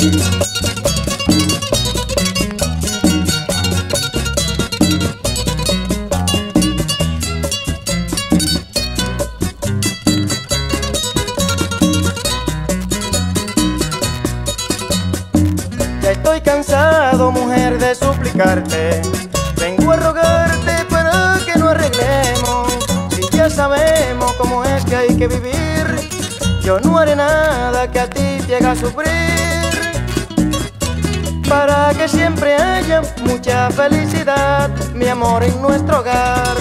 Ya estoy cansado, mujer, de suplicarte. Vengo a rogarte para que no arreglemos. Si ya sabemos cómo es que hay que vivir, yo no haré nada que a ti te haga sufrir. Para que siempre haya mucha felicidad, mi amor, en nuestro hogar.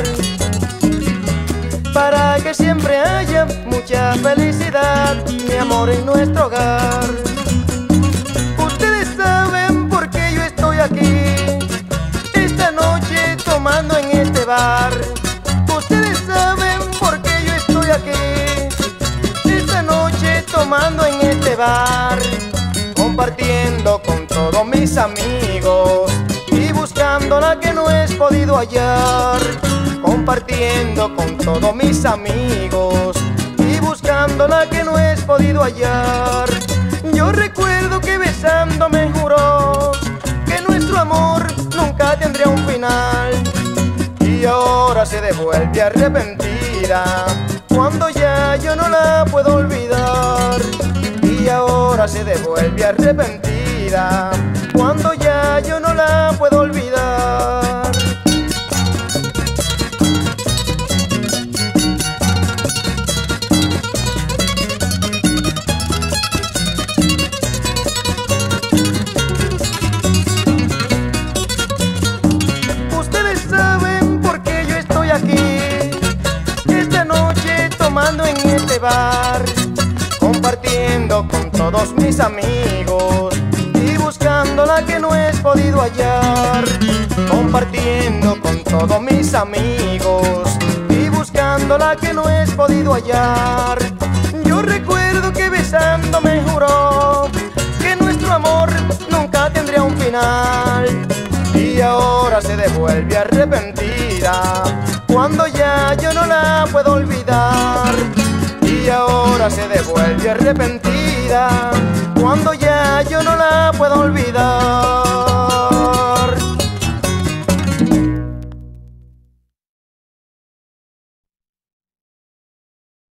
Para que siempre haya mucha felicidad, mi amor, en nuestro hogar. Ustedes saben por qué yo estoy aquí esta noche tomando en este bar. Ustedes saben por qué yo estoy aquí esta noche tomando en este bar, compartiendo con todos mis amigos y buscando la que no he podido hallar. Compartiendo con todos mis amigos y buscando la que no he podido hallar. Yo recuerdo que besándome juró que nuestro amor nunca tendría un final, y ahora se devuelve arrepentida cuando ya yo no la puedo olvidar. Y ahora se devuelve arrepentida cuando ya yo no la puedo olvidar. Ustedes saben por qué yo estoy aquí esta noche tomando en este bar, compartiendo con todos mis amigos y buscando la que no he podido hallar. Compartiendo con todos mis amigos y buscando la que no he podido hallar. Yo recuerdo que besándome juró que nuestro amor nunca tendría un final, y ahora se devuelve arrepentida cuando ya yo no la puedo olvidar. Y ahora se devuelve arrepentida cuando ya yo no la puedo olvidar.